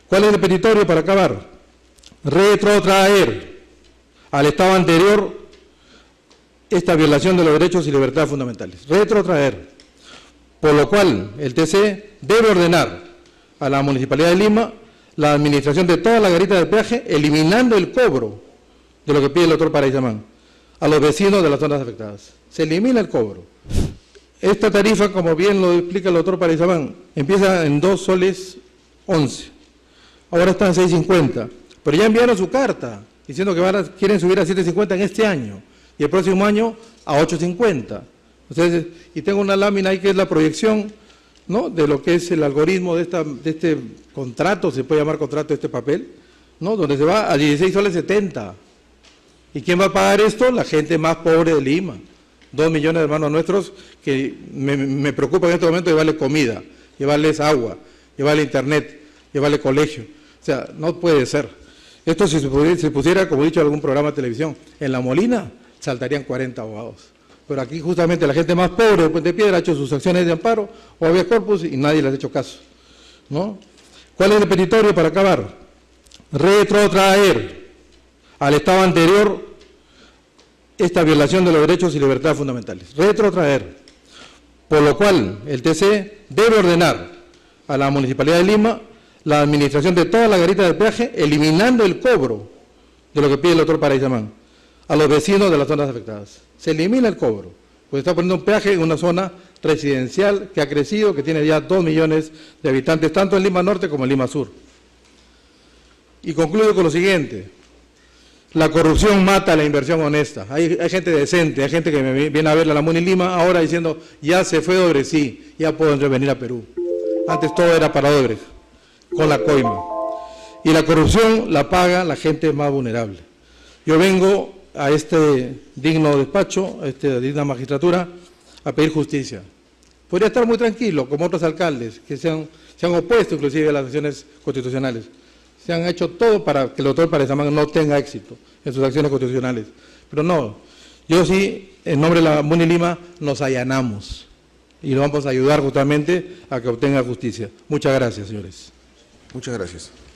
¿Cuál es el petitorio para acabar? Retrotraer al estado anterior esta violación de los derechos y libertades fundamentales. Retrotraer. Por lo cual, el TC debe ordenar a la Municipalidad de Lima la administración de toda la garita de peaje, eliminando el cobro de lo que pide el doctor Paraísamán a los vecinos de las zonas afectadas. Se elimina el cobro. Esta tarifa, como bien lo explica el doctor Paraísamán, empieza en 2 soles 11. Ahora está en 6.50. Pero ya enviaron su carta diciendo que quieren subir a 7.50 en este año y el próximo año a 8.50. Entonces, y tengo una lámina ahí que es la proyección, ¿no?, de lo que es el algoritmo de este contrato, se puede llamar contrato este papel, ¿no?, donde se va a 16 soles 70. ¿Y quién va a pagar esto? La gente más pobre de Lima. 2 millones de hermanos nuestros que me preocupa en este momento llevarles comida, llevarles agua, llevarles internet, llevarles colegio. O sea, no puede ser. Esto si se pusiera, como he dicho en algún programa de televisión, en La Molina saltarían 40 abogados. Pero aquí justamente la gente más pobre de Puente Piedra ha hecho sus acciones de amparo o habeas corpus y nadie les ha hecho caso, ¿no? ¿Cuál es el petitorio para acabar? Retrotraer al estado anterior esta violación de los derechos y libertades fundamentales. Retrotraer. Por lo cual, el TC debe ordenar a la Municipalidad de Lima la administración de toda la garita de peaje, eliminando el cobro de lo que pide el doctor Paraísamán a los vecinos de las zonas afectadas. Se elimina el cobro, pues está poniendo un peaje en una zona residencial que ha crecido, que tiene ya 2 millones de habitantes, tanto en Lima Norte como en Lima Sur. Y concluyo con lo siguiente: la corrupción mata la inversión honesta. Hay gente decente, hay gente que me viene a ver a la MUNI Lima ahora diciendo, ya se fue Odebrecht, sí, ya puedo venir a Perú. Antes todo era para Odebrecht, con la coima. Y la corrupción la paga la gente más vulnerable. Yo vengo a este digno despacho, a esta digna magistratura, a pedir justicia. Podría estar muy tranquilo, como otros alcaldes que se han opuesto inclusive a las acciones constitucionales. Se han hecho todo para que el doctor Paraísamán no tenga éxito en sus acciones constitucionales. Pero no, yo sí, en nombre de la MUNI Lima, nos allanamos y lo vamos a ayudar justamente a que obtenga justicia. Muchas gracias, señores. Muchas gracias.